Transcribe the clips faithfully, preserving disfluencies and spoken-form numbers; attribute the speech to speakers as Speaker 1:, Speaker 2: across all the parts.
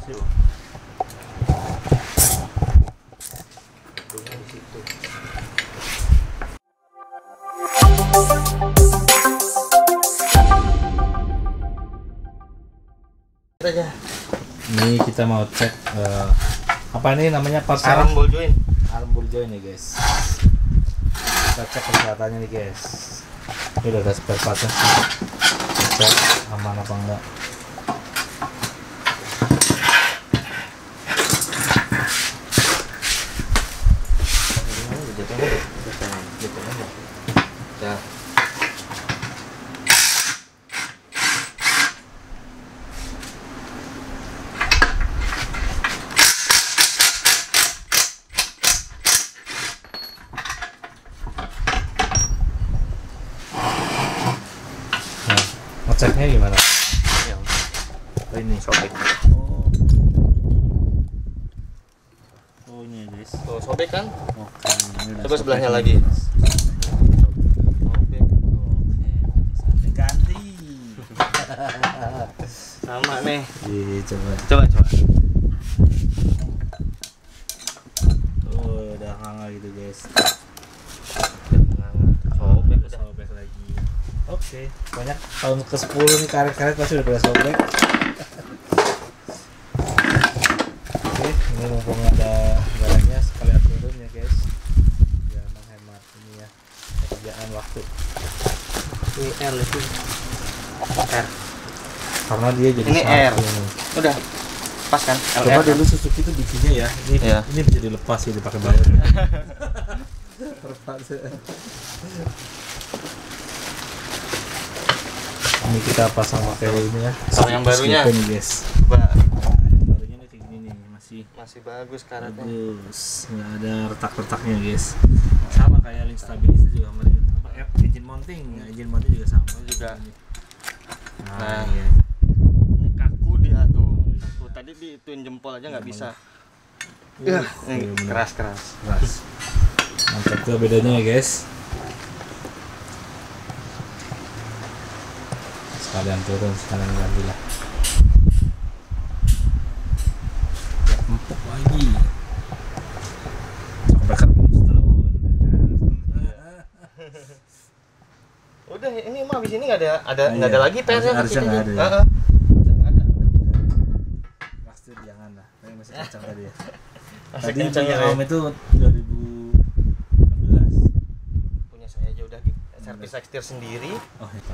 Speaker 1: Yuk. Di situ. Aja.
Speaker 2: Ini kita mau cek uh, apa ini namanya part
Speaker 1: arm ball joint.
Speaker 2: Arm ball joint nih guys. Kita cek kesehatannya nih guys. Ini udah ada spare partnya. Cek aman apa enggak.
Speaker 1: Ya.
Speaker 2: Ngeceknya gimana?
Speaker 1: Ya.
Speaker 2: Oh, ini
Speaker 1: Sobek.
Speaker 2: Oh. Oh ini ya guys.
Speaker 1: Tuh, sobek kan?
Speaker 2: Oke. Ini udah
Speaker 1: Coba sebelahnya
Speaker 2: sobek
Speaker 1: lagi.
Speaker 2: nih, guys.
Speaker 1: Sobek.
Speaker 2: Oke. Sampai ganti.
Speaker 1: Sama nih.
Speaker 2: Ih, coba.
Speaker 1: Coba coba.
Speaker 2: Oh, udah hangat gitu guys.
Speaker 1: Sobek udah.
Speaker 2: Sobek lagi. Oke, banyak tahun ke sepuluh nih karet-karet pasti udah pada sobek. Oke, ini mumpung ada barangnya sekalian turun ya guys. Biar menghemat ini ya pekerjaan waktu.
Speaker 1: Ini R itu. R.
Speaker 2: Karena dia jadi
Speaker 1: Ini
Speaker 2: satu
Speaker 1: R.
Speaker 2: ini.
Speaker 1: Udah. Pas kan?
Speaker 2: Coba dulu Suzuki itu bikinnya ya. Ini
Speaker 1: Iya.
Speaker 2: ini bisa dilepas ya dipakai bawah. Terpas. Ini kita pasang pakai ini ya.
Speaker 1: Kalau yang barunya?
Speaker 2: Nih guys.
Speaker 1: Coba.
Speaker 2: Nah, yang barunya nih kayak gini nih, masih
Speaker 1: Masih bagus karetnya.
Speaker 2: bagus, nggak ada retak-retaknya guys. Sama kayak link stabilizer juga kemarin. Apa eh, engine mounting, ya, engine mounting juga sama
Speaker 1: Juga.
Speaker 2: Nah,
Speaker 1: Nah.
Speaker 2: iya.
Speaker 1: Ini kaku dia tuh. Kaku tadi diituin jempol aja nggak bisa.
Speaker 2: Uh,
Speaker 1: Ini
Speaker 2: iya bener.
Speaker 1: keras keras.
Speaker 2: Keras. Mantap tuh bedanya ya guys. Sekalian turun, sekalian ganti lah. Ya, empuk lagi. Sampai kan setahun.
Speaker 1: Udah ini mah abis ini nggak ada ada
Speaker 2: Nah,
Speaker 1: nggak
Speaker 2: iya.
Speaker 1: ada lagi P R-nya.
Speaker 2: Harusnya nggak ada ya.
Speaker 1: Heeh. Nggak ada.
Speaker 2: Pasti jangan lah. Tapi masih kencang tadi ya.
Speaker 1: Masih
Speaker 2: Tadi
Speaker 1: kencang
Speaker 2: punya
Speaker 1: ya.
Speaker 2: Om itu dua ribu enam belas.
Speaker 1: Punya saya aja udah servis setir sendiri.
Speaker 2: Oh, itu.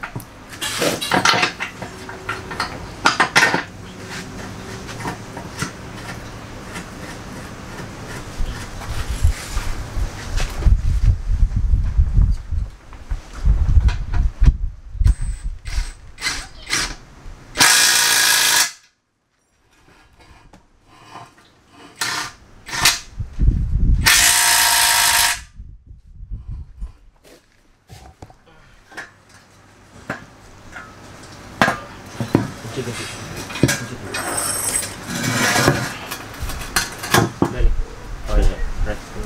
Speaker 1: Kunci kunci. Kunci dulu. Udah nih. Oh iya. Rest dulu.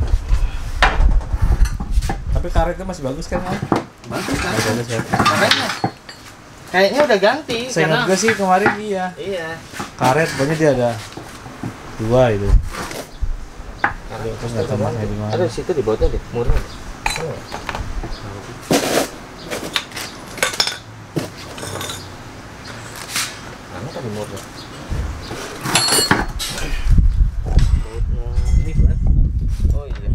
Speaker 2: Tapi karetnya masih bagus kan, Om?
Speaker 1: Bagus kan?
Speaker 2: Masih bagus ya.
Speaker 1: Kayaknya kayaknya udah ganti
Speaker 2: Saya ingat gue sih kemarin iya.
Speaker 1: iya.
Speaker 2: Karet pokoknya dia ada dua itu.
Speaker 1: Karena
Speaker 2: Terus nggak tahu mana di mana.
Speaker 1: Ada di situ di bawahnya deh, murah. Oh. Mana tadi murah? Bautnya.
Speaker 2: Ini kan?
Speaker 1: Oh iya.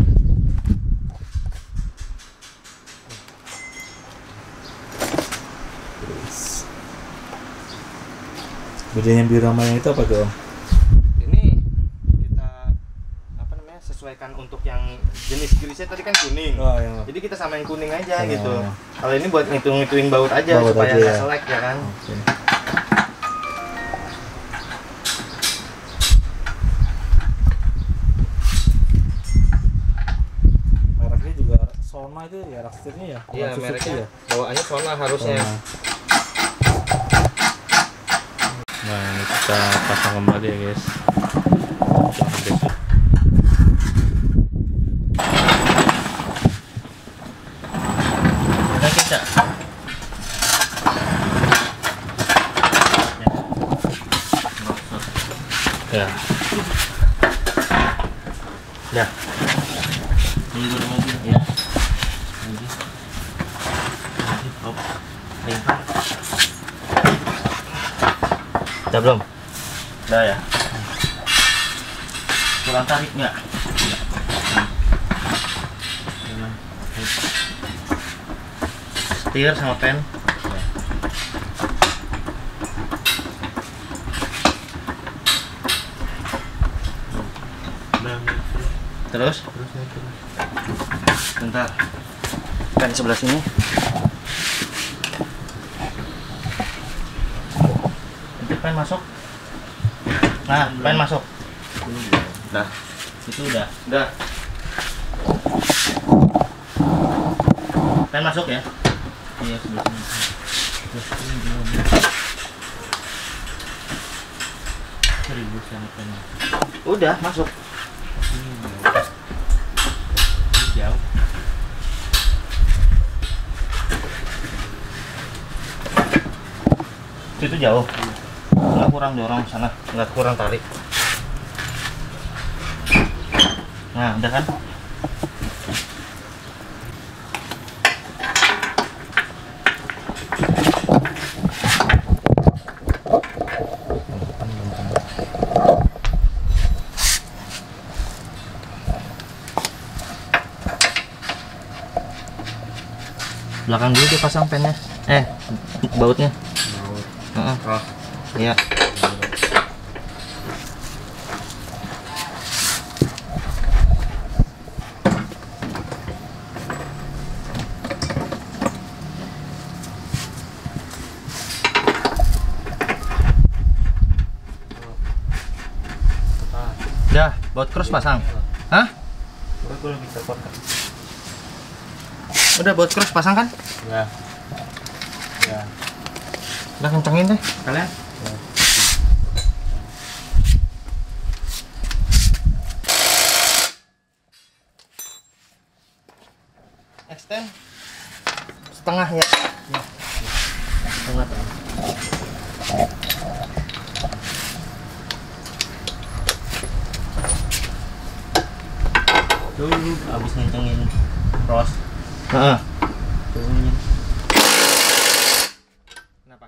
Speaker 2: Bedanya biru sama yang itu apa tuh, Om?
Speaker 1: Ini kita apa namanya sesuaikan untuk yang jenis grisnya tadi kan kuning.
Speaker 2: Oh, yang
Speaker 1: Jadi kita samain kuning aja
Speaker 2: Oh.
Speaker 1: gitu. Kalau ini buat ngitung-ngitungin baut aja
Speaker 2: Baut
Speaker 1: supaya
Speaker 2: aja
Speaker 1: nggak
Speaker 2: ya.
Speaker 1: selek ya kan.
Speaker 2: Oke. Mereknya juga Sona itu ya, rak setirnya ya?
Speaker 1: Iya,
Speaker 2: Suzuki
Speaker 1: mereknya
Speaker 2: ya?
Speaker 1: bawaannya Sona harusnya.
Speaker 2: Sona. Nah, ini kita pasang kembali ya guys. Jangan besok.
Speaker 1: Udah kita. Ya. Ya. Ini dulu lagi ya. Lagi. Lagi. Hop. Lihat. Udah belum? Udah ya. Kurang tarik nggak? Setir sama pen. Terus? Terus, terus. Bentar. Pen sebelah sini. Nanti pen masuk. Nah, pen masuk. Udah. Itu udah. Udah. Pen masuk ya? Iya, sebelah sini. Terus ini belum. Seribu sama pennya. Udah, masuk. Ini jauh. Itu jauh. Nggak kurang dorong sana, nggak kurang tarik. Nah, udah kan? Belakang dulu dipasang pennya, eh bautnya. Baut. Uh -uh. Oh. Iya. Udah, baut cross pasang. Hah? Udah baut cross pasang kan?
Speaker 2: Ya. Ya.
Speaker 1: Udah kencengin deh kalian.
Speaker 2: Ya.
Speaker 1: Extend setengah ya. Ya. Setengah. Tuh abis ngencengin cross. Heeh. Turunin. Kenapa?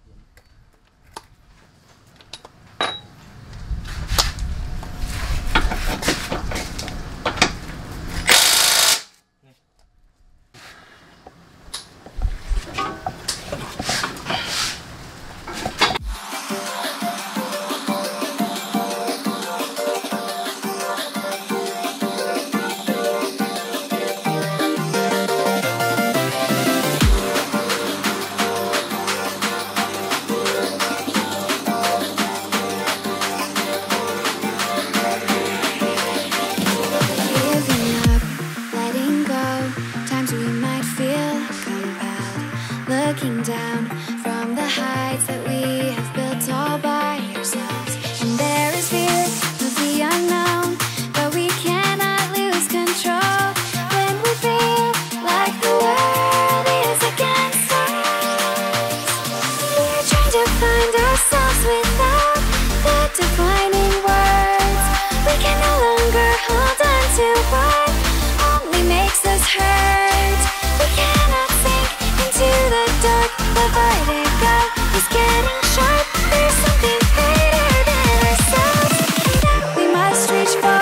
Speaker 3: Looking down from the heights that we have built all by ourselves, and there is fear of the unknown, but we cannot lose control when we feel like the world is against us. We're trying to find ourselves without the defining words. We can no longer hold on to what only makes us hurt. We cannot sink into the dark. The vertigo is getting sharp. There's something greater than ourselves that we must reach for.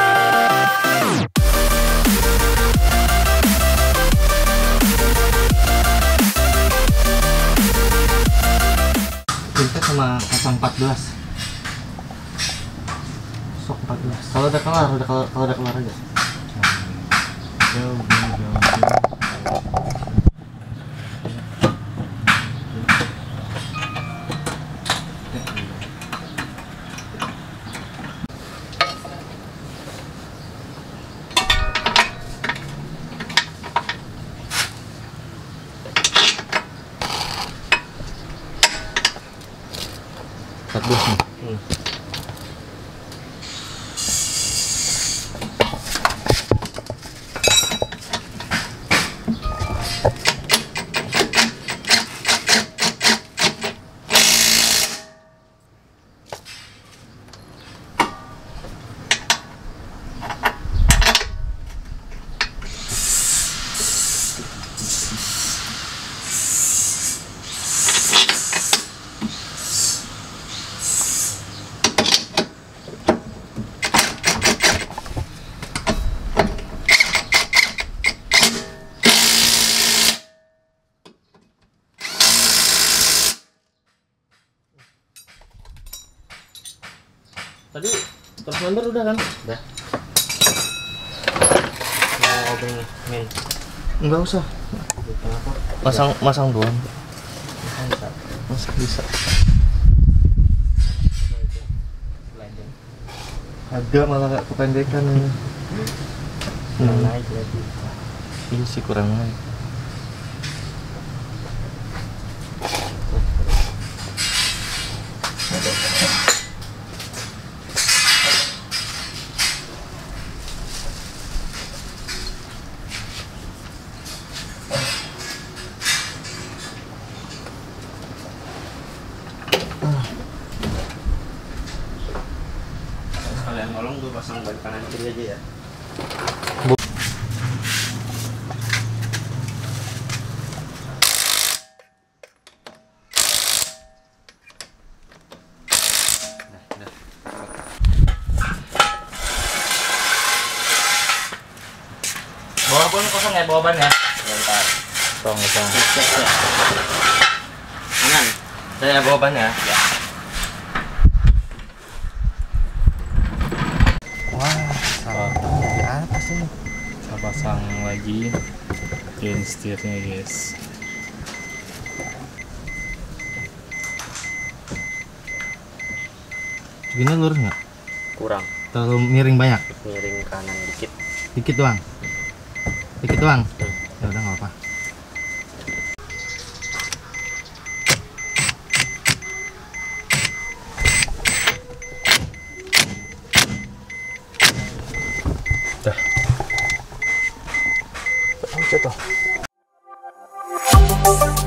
Speaker 1: Kita sama pasang empat belas. Sok empat belas. Kalau udah kelar, udah kalau kalau udah kelar aja. Jauh, jauh, jauh, jauh. empat belas nih. Hmm.
Speaker 2: Tadi terus member udah kan?
Speaker 1: Udah. Mau obeng min. Enggak usah.
Speaker 2: Kenapa?
Speaker 1: Masang masang doang.
Speaker 2: Masang bisa.
Speaker 1: Masang bisa.
Speaker 2: Sliding.
Speaker 1: Agak malah kependekan ini.
Speaker 2: Kurang
Speaker 1: Hmm.
Speaker 2: naik berarti.
Speaker 1: Iya sih kurang naik. Kalian tolong gue pasang ban kanan kiri aja ya.
Speaker 2: Bawa pun kosong ya, bawa ban ya.
Speaker 1: Bentar.
Speaker 2: Kosong, kosong.
Speaker 1: Cek cek cek. Aman. Saya bawa ban ya. Ya. Wah, salah. Di atas ini.
Speaker 2: Kita pasang lagi gain setirnya guys.
Speaker 1: Gini lurus nggak?
Speaker 2: Kurang,
Speaker 1: Terlalu miring banyak.
Speaker 2: miring kanan dikit.
Speaker 1: Dikit doang. Dikit doang. Ya udah nggak apa.
Speaker 2: Dah. Jatuh.